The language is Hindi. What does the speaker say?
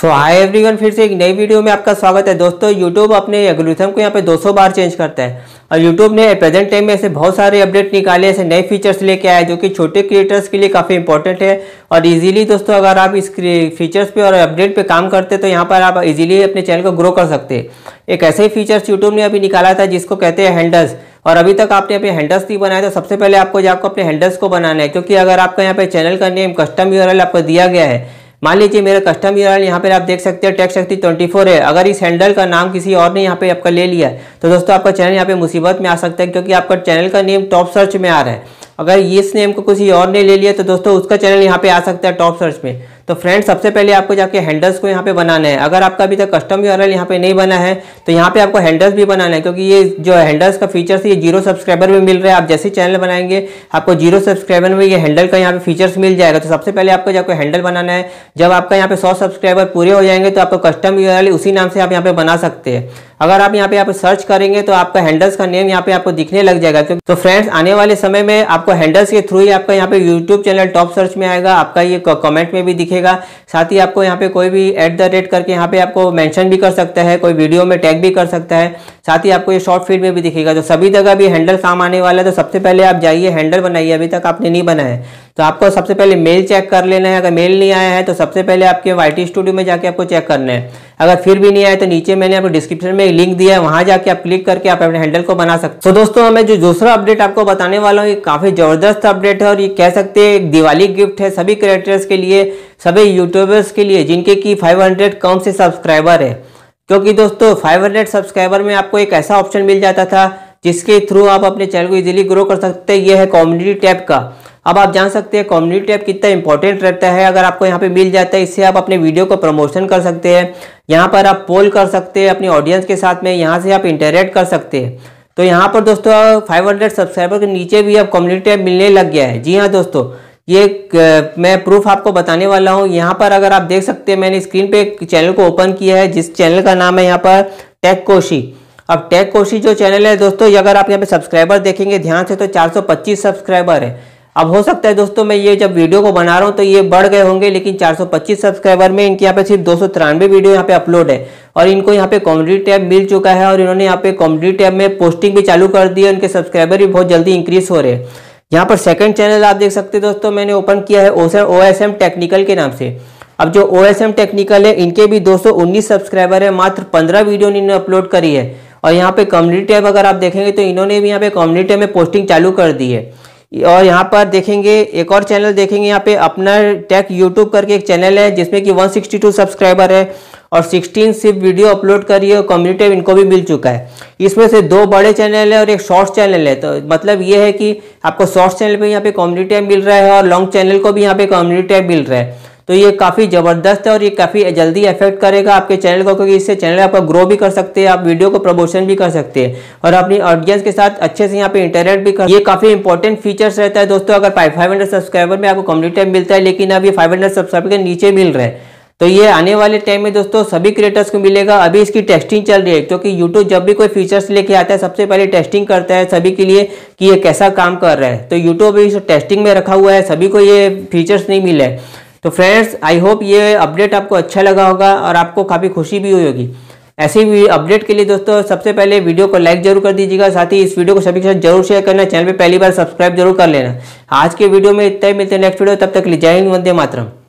हाय एवरीवन, फिर से एक नई वीडियो में आपका स्वागत है। दोस्तों यूट्यूब अपने एल्गोरिथम को यहाँ पे 200 बार चेंज करता है और यूट्यूब ने प्रेजेंट टाइम में ऐसे बहुत सारे अपडेट निकाले, ऐसे नए फीचर्स लेके आए जो कि छोटे क्रिएटर्स के लिए काफ़ी इंपॉर्टेंट है। और इजीली दोस्तों अगर आप इस फीचर्स पे और अपडेट पे काम करते हैं तो यहाँ पर आप इजीली अपने चैनल को ग्रो कर सकते हैं। एक ऐसे ही फीचर्स यूट्यूब ने अभी निकाला था जिसको कहते हैं हैंडल्स, और अभी तक आपने अपने हैंडल्स नहीं बनाए तो सबसे पहले आपको जाकर अपने हैंडल्स को बनाना है। क्योंकि अगर आपका यहाँ पे चैनल का नेम कस्टम यूआरएल आपको दिया गया है, मान लीजिए मेरा कस्टम यूआरएल यहाँ पे आप देख सकते हैं टेक शक्ति 24 है, अगर इस हैंडल का नाम किसी और ने यहाँ पे आपका ले लिया तो दोस्तों आपका चैनल यहाँ पे मुसीबत में आ सकता है, क्योंकि आपका चैनल का नेम टॉप सर्च में आ रहा है। अगर इस नेम को किसी और ने ले लिया तो दोस्तों उसका चैनल यहाँ पे आ सकता है टॉप सर्च में। तो फ्रेंड्स सबसे पहले आपको जाके हैंडल्स को यहाँ पे बनाना है। अगर आपका अभी तक कस्टम यूआरएल यहाँ पे नहीं बना है तो यहाँ पे आपको हैंडल्स भी बनाना है, क्योंकि ये जो हैंडल्स का फीचर्स ये 0 सब्सक्राइबर में मिल रहा है। आप जैसे चैनल बनाएंगे आपको 0 सब्सक्राइबर में ये हैंडल का यहाँ पे फीचर्स मिल जाएगा। तो सबसे पहले आपको जाकर हैंडल बनाना है। जब आपका यहाँ पे 100 सब्सक्राइबर पूरे हो जाएंगे तो आपको कस्टम यूआरएल उसी नाम से आप यहाँ पे बना सकते हैं। अगर आप यहाँ पे सर्च करेंगे तो आपका हैंडल्स का नेम यहाँ पे आपको दिखने लग जाएगा। तो फ्रेंड्स आने वाले समय में आपको हैंडल्स के थ्रू ही आपका यहाँ पे यूट्यूब चैनल टॉप सर्च में आएगा, आपका ये कमेंट में भी दिखेगा। साथ ही आपको यहाँ पे कोई भी @ करके यहाँ पे आपको मेंशन भी कर सकता है, कोई वीडियो में टैग भी कर सकता है। साथ ही आपको ये शॉर्ट फीड में भी दिखेगा। तो सभी जगह भी हैंडल काम आने वाला है। तो सबसे पहले आप जाइए हैंडल बनाइए, अभी तक आपने नहीं बनाया है तो आपको सबसे पहले मेल चेक कर लेना है। अगर मेल नहीं आया है तो सबसे पहले आपके YT स्टूडियो में जाके आपको चेक करना है। अगर फिर भी नहीं आया तो नीचे मैंने आपको डिस्क्रिप्शन में लिंक दिया है, वहां जाके आप क्लिक करके आप अपने हैंडल को बना सकते हैं। तो दोस्तों मैं जो दूसरा अपडेट आपको बताने वाला हूँ ये काफी जबरदस्त अपडेट है और ये कह सकते हैं एक दिवाली गिफ्ट है सभी क्रिएटर्स के लिए, सभी यूट्यूबर्स के लिए जिनके की 500 कम से सब्सक्राइबर है। क्योंकि दोस्तों 500 सब्सक्राइबर में आपको एक ऐसा ऑप्शन मिल जाता था जिसके थ्रू आप अपने चैनल को इजीली ग्रो कर सकते हैं। यह है कम्युनिटी टैब का। अब आप जान सकते हैं कम्युनिटी टैब कितना इंपॉर्टेंट रहता है। अगर आपको यहाँ पे मिल जाता है, इससे आप अपने वीडियो को प्रमोशन कर सकते हैं। यहाँ पर आप पोल कर सकते हैं अपनी ऑडियंस के साथ में, यहाँ से आप इंटरेक्ट कर सकते हैं। तो यहाँ पर दोस्तों 500 सब्सक्राइबर के नीचे भी अब कम्युनिटी टैब मिलने लग गया है। जी हाँ दोस्तों, ये मैं प्रूफ आपको बताने वाला हूँ। यहाँ पर अगर आप देख सकते हैं मैंने स्क्रीन पे एक चैनल को ओपन किया है जिस चैनल का नाम है यहाँ पर टेक कोशी। अब टेक कोशी जो चैनल है दोस्तों, अगर आप यहाँ पे सब्सक्राइबर देखेंगे ध्यान से तो 425 सब्सक्राइबर है। अब हो सकता है दोस्तों मैं ये जब वीडियो को बना रहा हूँ तो ये बढ़ गए होंगे, लेकिन 425 सब्सक्राइबर में इनके यहाँ पे सिर्फ 293 वीडियो यहाँ पे अपलोड है और इनको यहाँ पे कम्युनिटी टैब मिल चुका है। और इन्होंने यहाँ पे कम्युनिटी टैब में पोस्टिंग भी चालू कर दी है। उनके सब्सक्राइबर भी बहुत जल्दी इंक्रीज हो रहे हैं। यहाँ पर सेकंड चैनल आप देख सकते हैं दोस्तों, मैंने ओपन किया है OSM टेक्निकल के नाम से। अब जो OSM टेक्निकल है इनके भी 219 सब्सक्राइबर है, मात्र 15 वीडियो इन्होंने अपलोड करी है। और यहाँ पे कम्युनिटी टैब अगर आप देखेंगे तो इन्होंने भी यहाँ पे कम्युनिटी टैब में पोस्टिंग चालू कर दी है। और यहाँ पर देखेंगे एक और चैनल देखेंगे, यहाँ पे अपना टेक यूट्यूब करके एक चैनल है जिसमें कि 162 सब्सक्राइबर है और 16 सिर्फ वीडियो अपलोड करी है और कम्युनिटी टैब इनको भी मिल चुका है। इसमें से 2 बड़े चैनल है और एक शॉर्ट चैनल है। तो मतलब ये है कि आपको शॉर्ट चैनल पे यहाँ पे कम्युनिटी टैब मिल रहा है और लॉन्ग चैनल को भी यहाँ पे कम्युनिटी टैब मिल रहा है। तो ये काफ़ी ज़बरदस्त है और ये काफ़ी जल्दी इफेक्ट करेगा आपके चैनल को, क्योंकि इससे चैनल आपका ग्रो भी कर सकते हैं, आप वीडियो को प्रमोशन भी कर सकते हैं और अपनी ऑडियंस के साथ अच्छे से यहाँ पे इंटरेक्ट भी कर। ये काफ़ी इंपॉर्टेंट फीचर्स रहता है दोस्तों। अगर 500 सब्सक्राइबर में आपको कम्युनिटी टैब मिलता है, लेकिन अब ये 500 सब्सक्राइबर के नीचे मिल रहा है, तो ये आने वाले टाइम में दोस्तों सभी क्रिएटर्स को मिलेगा। अभी इसकी टेस्टिंग चल रही है, क्योंकि यूट्यूब जब भी कोई फीचर्स लेके आता है सबसे पहले टेस्टिंग करता है सभी के लिए कि ये कैसा काम कर रहा है। तो यूट्यूब इस टेस्टिंग में रखा हुआ है, सभी को ये फीचर्स नहीं मिले हैं। तो फ्रेंड्स आई होप ये अपडेट आपको अच्छा लगा होगा और आपको काफ़ी खुशी भी हुई होगी। ऐसी भी अपडेट के लिए दोस्तों सबसे पहले वीडियो को लाइक जरूर कर दीजिएगा, साथ ही इस वीडियो को सभी के साथ जरूर शेयर करना, चैनल पे पहली बार सब्सक्राइब जरूर कर लेना। आज के वीडियो में इतना ही, मिलते हैं नेक्स्ट वीडियो, तब तक के लिए जय हिंद, वंदे मातरम।